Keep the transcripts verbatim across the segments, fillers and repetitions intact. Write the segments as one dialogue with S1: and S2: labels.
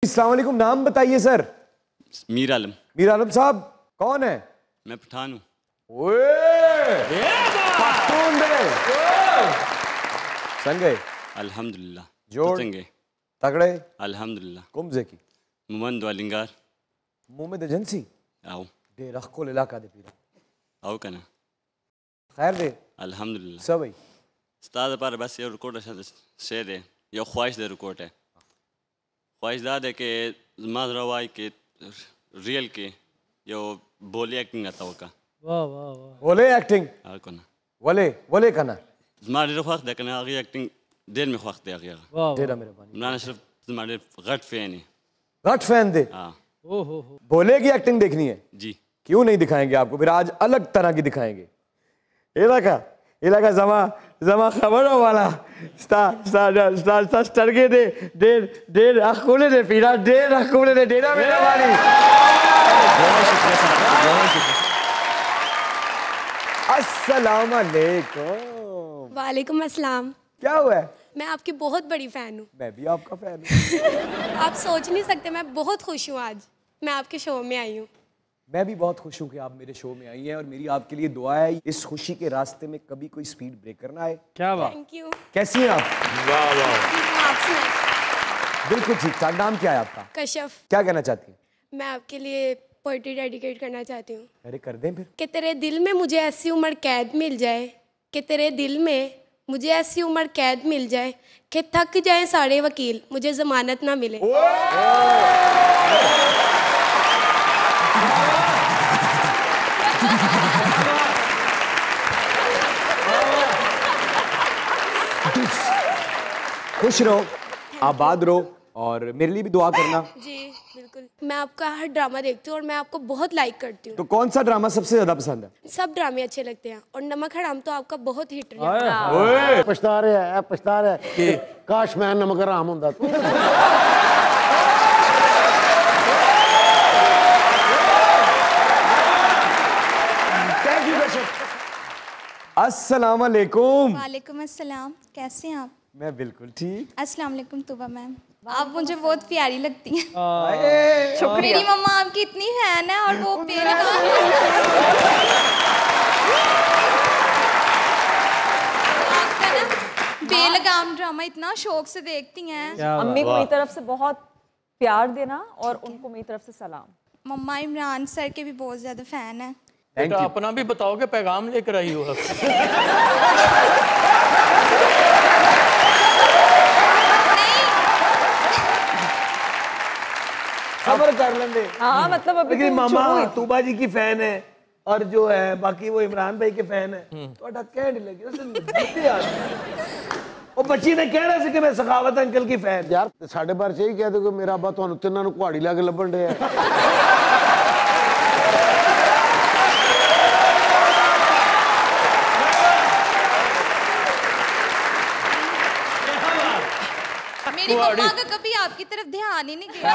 S1: अस्सलाम वालेकुम, नाम बताइए सर।
S2: मीर आलम।
S1: मीर आलम साहब कौन है?
S2: मैं पठान हूँ।
S1: संगे
S2: अल्हम्दुलिल्लाह।
S1: जोड़
S2: संगे
S1: तगड़े
S2: अल्हम्दुलिल्लाह।
S1: कुमजे की
S2: मुमन द्वालिंगार
S1: मोहम्मद एजेंसी
S2: आओ
S1: दे रख को इलाका दे पीरा
S2: आओ कना
S1: खैर दे
S2: अल्हम्दुलिल्लाह।
S1: सब भाई
S2: उस्ताद पर बस ये रिकॉर्ड से दे ये ख्वाहिश दे रिकॉर्ड है। ख्वाहिश दाद है कि माजरावाई के रियल के यो बोली एक्टिंग आता होगा।
S3: वाह वाह वाह।
S1: बोले एक्टिंग
S2: आओ कना
S1: वले वले कना
S2: तुम्हारे वक्त देखना आगे एक्टिंग देर में वक्त दे गया।
S3: वाह
S1: तेरा मेरे पानी
S2: इमरान अशरफ तुम्हारे गट फैन है।
S1: गट फैन दे
S2: हाँ
S3: ओ हो हो।
S1: बोले की एक्टिंग देखनी है
S2: जी।
S1: क्यों नहीं दिखाएंगे आपको, फिर आज अलग तरह की दिखाएंगे। इलाका इलाका जमा जमा खबरों वाला star star star star star के दे डेढ़ डेढ़ अखोले दे पीरा डेढ़ अखोले दे डेढ़ मेरे वाली। अस्सलाम वालेकुम।
S4: वालेकुम अस्सलाम।
S1: क्या हुआ है?
S4: मैं आपकी बहुत बड़ी फ़ैन हूँ।
S1: मैं भी आपका फैन हूँ।
S4: आप सोच नहीं सकते, मैं बहुत खुश हूँ आज मैं आपके शो में आई हूँ।
S1: मैं भी बहुत खुश हूँ कि आप मेरे शो में आई हैं और मेरी आपके लिए दुआ है इस खुशी के रास्ते में कभी कोई स्पीड ब्रेकर ना आए।
S3: क्या बात।
S4: Thank you.
S1: कैसी हैं आप?
S3: वाह वाह।
S4: आपसे
S1: बिल्कुल ठीक ठाक। नाम क्या है आपका?
S4: कश्यप।
S1: क्या कहना चाहती हैं?
S4: मैं आपके लिए पोइट्री डेडिकेट करना चाहती हूँ।
S1: अरे कर दें फिर।
S4: कि तेरे दिल में मुझे ऐसी उम्र कैद मिल जाए, कि तेरे दिल में मुझे ऐसी उम्र कैद मिल जाए कि थक जाए सारे वकील, मुझे जमानत ना मिले।
S1: खुश रहो, आबाद रहो और मेरे लिए भी दुआ करना।
S4: जी बिल्कुल। मैं आपका हर ड्रामा देखती हूँ और मैं आपको बहुत लाइक करती हूँ।
S1: तो कौन सा ड्रामा सबसे ज्यादा पसंद है?
S4: सब ड्रामे अच्छे लगते हैं और नमक हराम तो आपका बहुत हिट रहा है।
S5: पछता रहा है पछता रहा है कि काश मैं नमक हराम होता।
S1: अस्सलाम वालेकुम।
S6: वालेकुम अस्सलाम। कैसे हैं आप?
S1: मैं बिल्कुल ठीक।
S6: अस्सलाम वालेकुम तुबा मैम। आप मुझे बहुत प्यारी लगती हैं।
S1: शुक्रिया।
S6: मेरी मम्मा आपकी इतनी फैन है और वो बेलगाम आपका ना बेलगाम ड्रामा इतना शौक से देखती हैं।
S7: अम्मी को मेरी तरफ से बहुत प्यार देना और उनको मेरी तरफ से सलाम।
S6: मम्मा इमरान सर के भी बहुत ज्यादा फैन है।
S3: बेटा अपना भी बताओ कि पैगाम लेकर आई हो।
S5: खबर कर लेंगे।
S7: हाँ मतलब अभी
S5: लेकिन
S7: तो
S5: मामा
S7: शुरू हुई।
S5: तूबा जी की फैन है और जो है बाकी वो इमरान भाई के फैन है। तो क्या नहीं लगी उसे ਉਹ ਬੱਚੀ ਨੇ ਕਹਿਣਾ ਸੀ ਕਿ ਮੈਂ ਸਖਾਵਤ ਅੰਕਲ ਕੀ ਫੈਨ। ਯਾਰ ਸਾਡੇ ਬਾਰੇ ਚ ਇਹ ਕਹਿ ਦੋ ਕਿ ਮੇਰਾ ਅੱਬਾ ਤੁਹਾਨੂੰ ਤਿੰਨਾਂ ਨੂੰ ਕੁਹਾੜੀ ਲਾ ਕੇ ਲੱਭਣ ਡਿਆ।
S6: मेरी मम्मा का कभी आपकी तरफ ध्यान ही नहीं गया।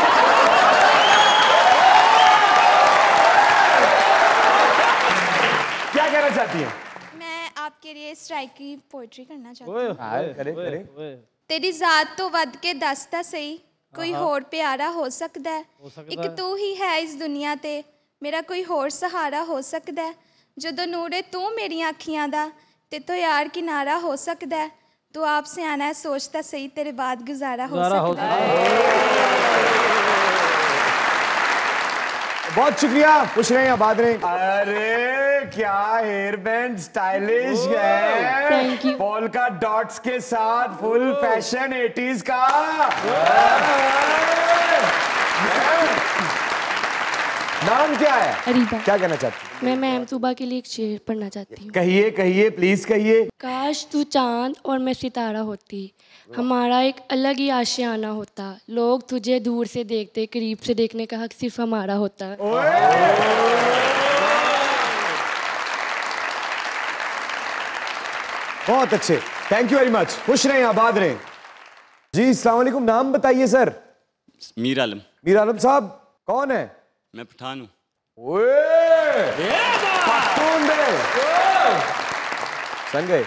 S1: क्या कहना चाहती हैं?
S6: मैं आपके लिए स्ट्राइक की पोइट्री करना चाहती हूँ।
S1: करे करे।
S6: तेरी जात तो वध के दसता सही, कोई होर प्यारा हो सकता है। एक तू ही है इस दुनिया ते, मेरा कोई होर सहारा हो सकता है। जदों नूरे तू मेरी अखियां दा, ते तो यार किनारा हो सकता है। तू आपसे आना है सोचता सही, तेरे बाद गुजारा हो सकता है।
S1: बहुत शुक्रिया, खुश रहें, आबाद रहें। अरे क्या हेयर बैंड स्टाइलिश है।
S4: Thank you.
S1: पोल्का डॉट्स के साथ फुल फैशन एटीज़ का। नाम क्या है?
S4: अरीबा।
S1: क्या कहना चाहती हैं?
S4: मैं मैम तुबा के लिए एक शेर पढ़ना चाहती हूँ।
S1: कहिए कहिए प्लीज कहिए।
S4: काश तू चांद और मैं सितारा होती, हमारा एक अलग ही आशियाना होता। लोग तुझे दूर से देखते, करीब से देखने का हक सिर्फ हमारा होता।
S1: बहुत अच्छे, थैंक यू वेरी मच। खुश रहें, आबाद रहें। जी अस्सलाम वालेकुम, नाम बताइए सर।
S2: मीर आलम।
S1: मीर आलम साहब कौन है?
S2: मैं पठान हूँ।
S1: संगे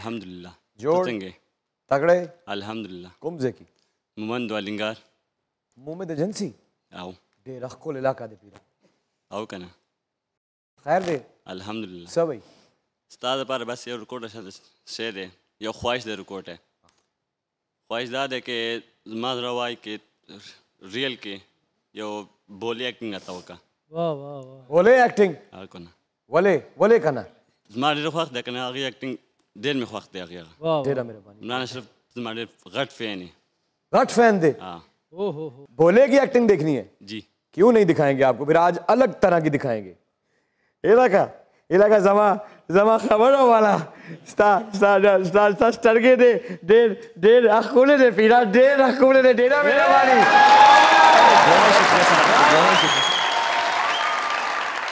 S2: अल्हम्दुलिल्लाह।
S1: जोड़
S2: संगे
S1: तगड़े
S2: अल्हम्दुलिल्लाह।
S1: कुमजे की
S2: मुमन द्वालिंगार
S1: मुंह में एजेंसी
S2: आओ
S1: दे रख को इलाका दे पीरा
S2: आओ कना
S1: खैर दे
S2: अल्हम्दुलिल्लाह
S1: सब भाई
S2: स्टार पर बस ये रिकॉर्ड से दे ये ख्वाहिश दे रिकॉर्ड है ख्वाहिश दा दे के माज रवाई के रियल के यो बोली एक्टिंग आता होगा
S3: वाह वाह वाह
S1: बोले एक्टिंग
S2: आओ कना
S1: वले वले कना
S2: زماري رخ وقت لكن أغير أكتين دير مخ وقت أغير
S3: वाह
S1: तेरा मेरे बानी
S2: من أنا شرب زماري غد فيني
S1: गट फैन दे
S2: آه
S3: ओ हो हो
S1: बोले की एक्टिंग देखनी है
S2: जी
S1: क्यों नहीं दिखाएंगे आपको फिर आज अलग तरह की दिखाएंगे इलाका इलाका जमा जमा खबरों वाला star star star star star के दे डेढ़ डेढ़ अखोले दे पीरा डेढ़ अखोले दे डेरा मेरा वाली